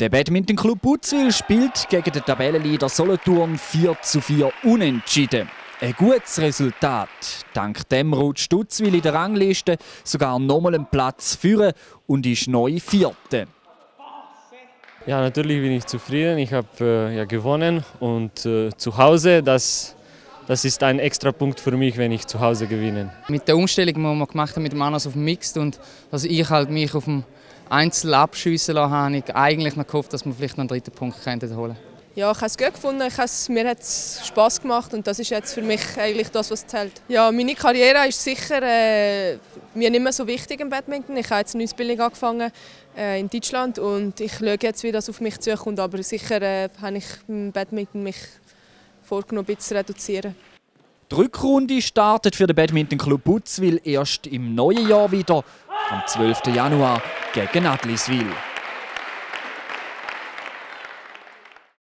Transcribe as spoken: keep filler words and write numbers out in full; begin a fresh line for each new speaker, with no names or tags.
Der Badminton-Club Butzwil spielt gegen den Tabellenleader Solothurn vier zu vier unentschieden. Ein gutes Resultat. Dank dem rutscht Butzwil in der Rangliste sogar nochmal einen Platz führen und ist neu Vierte.
Ja, natürlich bin ich zufrieden. Ich habe äh, ja, gewonnen und äh, zu Hause, das, das ist ein extra Punkt für mich, wenn ich zu Hause gewinne.
Mit der Umstellung, die wir gemacht haben mit dem Anders auf dem Mixed und dass ich halt mich auf dem Einzel abschiessen lassen habe, ich eigentlich noch gehofft, dass wir vielleicht noch einen dritten Punkt holen könnten.
Ja, ich habe es gut gefunden, ich es, mir hat es Spass gemacht und das ist jetzt für mich eigentlich das, was zählt. Ja, meine Karriere ist sicher äh, mir nicht mehr so wichtig im Badminton. Ich habe jetzt eine Ausbildung angefangen äh, in Deutschland und ich schaue jetzt, wie das auf mich zukommt. Aber sicher äh, habe ich im Badminton mich vorgenommen, ein bisschen zu reduzieren.
Die Rückrunde startet für den Badminton-Club Butzwil erst im neuen Jahr wieder, am zwölften Januar gegen Adliswil.